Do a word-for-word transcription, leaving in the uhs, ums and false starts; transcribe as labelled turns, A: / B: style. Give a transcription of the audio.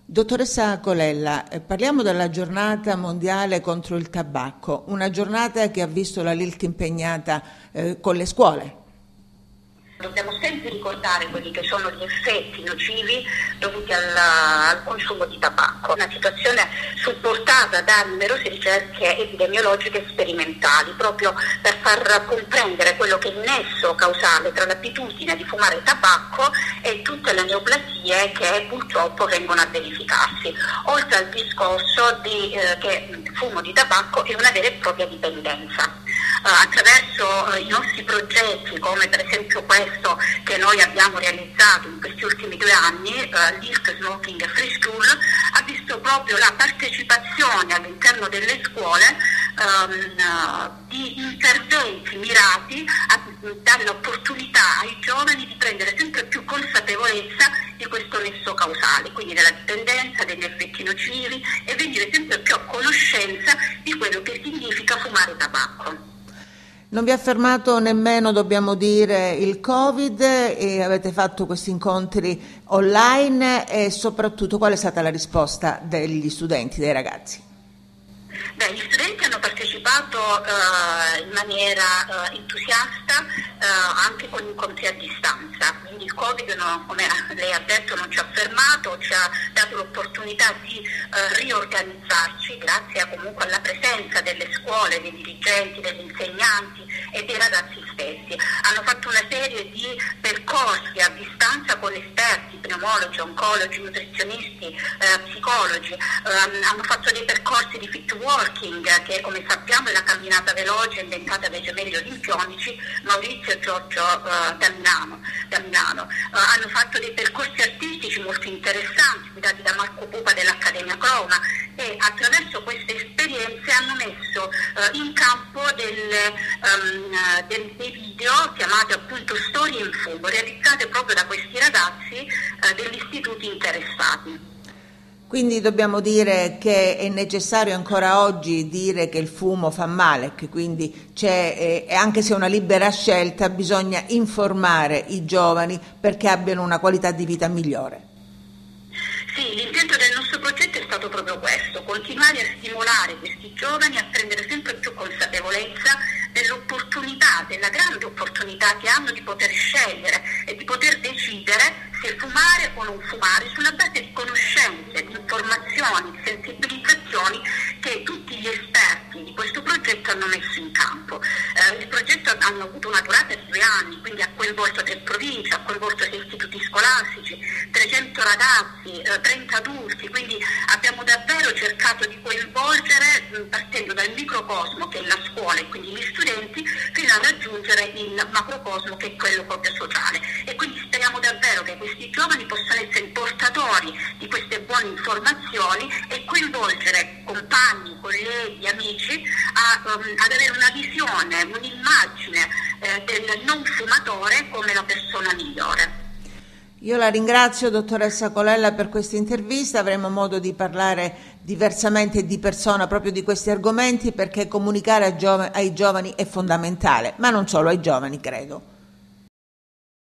A: Dottoressa Colella, eh, parliamo della giornata mondiale contro il tabacco, una giornata che ha visto la Lilt impegnata eh, con le scuole.
B: Dobbiamo sempre ricordare quelli che sono gli effetti nocivi dovuti al, al consumo di tabacco, una situazione supportata da numerose ricerche epidemiologiche e sperimentali, proprio per far comprendere quello che è il nesso causale tra l'abitudine di fumare tabacco e tutte le neoplasie che purtroppo vengono a verificarsi, oltre al discorso di, eh, che il fumo di tabacco è una vera e propria dipendenza. Uh, attraverso uh, i nostri progetti, come per esempio questo che noi abbiamo realizzato in questi ultimi due anni, uh, Lilt Smoking Free School, ha visto proprio la partecipazione all'interno delle scuole um, uh, di interventi mirati a dare l'opportunità ai giovani di prendere sempre più consapevolezza di questo nesso causale, quindi della dipendenza, degli effetti nocivi, e venire sempre più a conoscenza di quello che significa fumare tabacco.
A: Non vi ha fermato nemmeno, dobbiamo dire, il Covid e avete fatto questi incontri online e soprattutto qual è stata la risposta degli studenti, dei ragazzi?
B: Beh, gli studenti hanno partecipato uh, in maniera uh, entusiasta uh, anche con incontri a distanza, quindi il Covid, no, come lei ha detto, non ci ha fermato, ci ha dato l'opportunità di uh, riorganizzarci grazie a, comunque alla presenza delle scuole, dei dirigenti, degli insegnanti e dei ragazzi stessi. Hanno fatto una serie di percorsi a distanza con esperti, pneumologi, oncologi, nutrizionisti, eh, psicologi, eh, hanno fatto dei percorsi di fit working, che come sappiamo è la camminata veloce inventata dai gemelli olimpionici Maurizio e Giorgio eh, da Milano. Da Milano. Eh, hanno fatto dei percorsi artistici molto interessanti, guidati da Marco Pupa dell'Accademia Croma, e attraverso queste esperienze hanno messo eh, in campo delle, um, dei, dei video chiamati appunto Storie in Fumo, realizzate proprio da questi ragazzi eh, degli istituti interessati.
A: Quindi dobbiamo dire che è necessario ancora oggi dire che il fumo fa male, che quindi c'è, eh, anche se è una libera scelta, bisogna informare i giovani perché abbiano una qualità di vita migliore.
B: Sì, l'intento del nostro progetto è stato proprio questo, continuare a stimolare questi giovani a prendere sempre più consapevolezza dell'opportunità, della grande opportunità che hanno di poter scegliere e di poter decidere se fumare o non fumare sulla base di conoscenze, di informazioni, di sensibilizzazioni che tutti gli esperti di questo progetto hanno messo in campo. Eh, il progetto ha avuto una durata di due anni, quindi ha coinvolto tre province, ha coinvolto sei istituti scolastici, trecento ragazzi, eh, trenta adulti, quindi abbiamo davvero cercato di coinvolgere mh, partendo dal microcosmo che è la scuola e quindi gli studenti fino a raggiungere il macrocosmo che è quello proprio sociale, e quindi speriamo davvero che questi giovani possano essere portatori di queste buone informazioni e coinvolgere compagni, colleghi, amici a, um, ad avere una visione, un'immagine eh, del non fumatore come la persona migliore.
A: Io la ringrazio, dottoressa Colella, per questa intervista. Avremo modo di parlare diversamente e di persona proprio di questi argomenti, perché comunicare ai, giov- ai giovani è fondamentale, ma non solo ai giovani, credo.